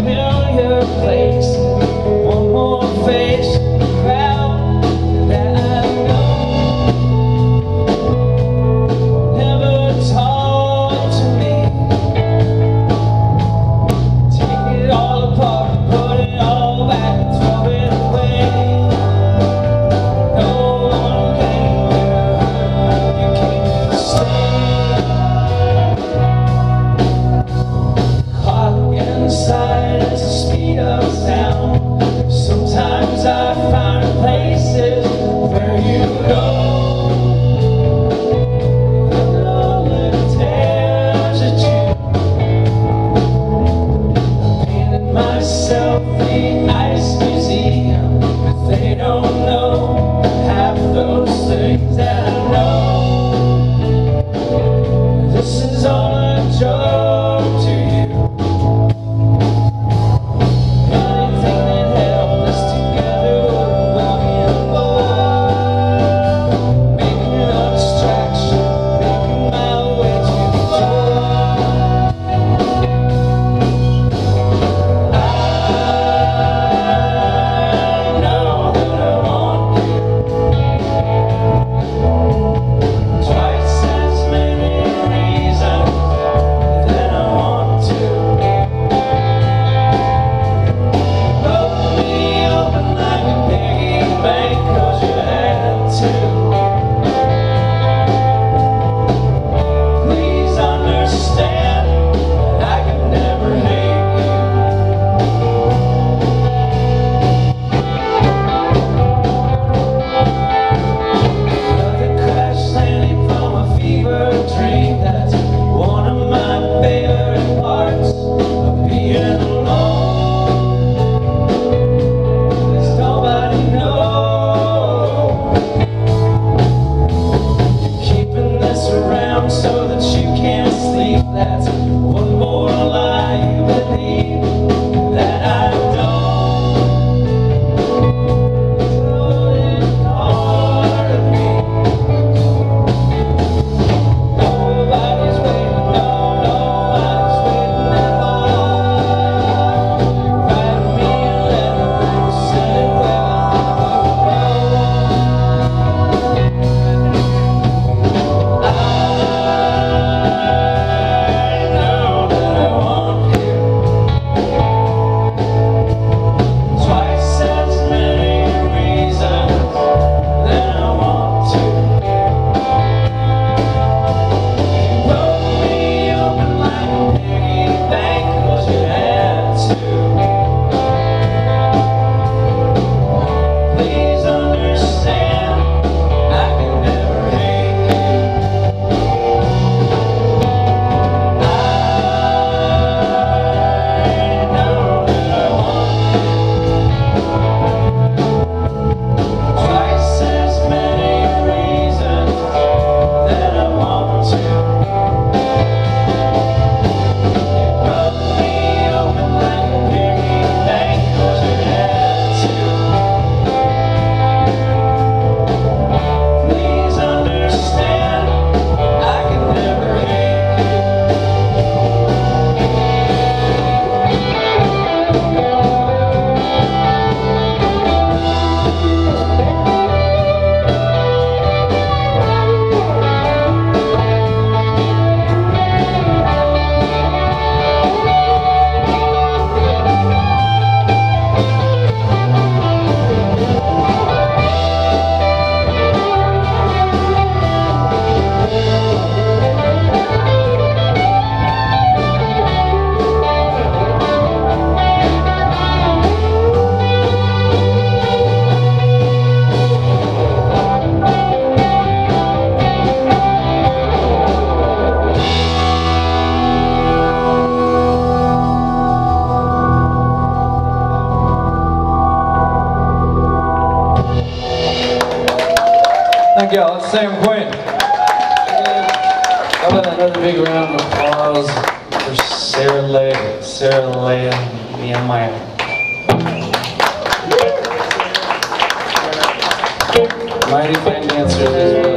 familiar place, one more face in the crowd that I know. Never talk to me. Take it all apart, put it all back, throw it away. No one came here, you came to stay. Clock inside at the speed of sound. Sometimes I find places where you go. And all it tears at you. I painted myself the ice museum, but they don't know half those things that I know. This is all a joke to you. Anything that held us together would well be involved. Making a distraction, making my way to the door. I know that I want you. Twice as many reasons that I want to. Love me open like a piggy bank, 'cause you had to. Please understand, I could never hate you. Another crash landing from a fever dream. That's one of my favorite parts of being alone. There's nobody knows. You're keeping this around so that you can't sleep. That's one more lie you believe that I don't. It's a loaded part of me. Nobody's waiting, no, nobody's waiting at all. Write me a letter and send it where I know that I want you. Twice as many reasons that I want to. Broke me open like a piggy bank, 'cause you had to. Please understand, I can never hate you. I know that I want you. Twice as many reasons that I want to. Broke me open like a piggy bank, 'cause you had to. Please understand, I can never hate you. Thank y'all. Let's Sam Quinn. How about another big round of applause for Sara Lila and Nehemiah. Mighty fine dancers as well.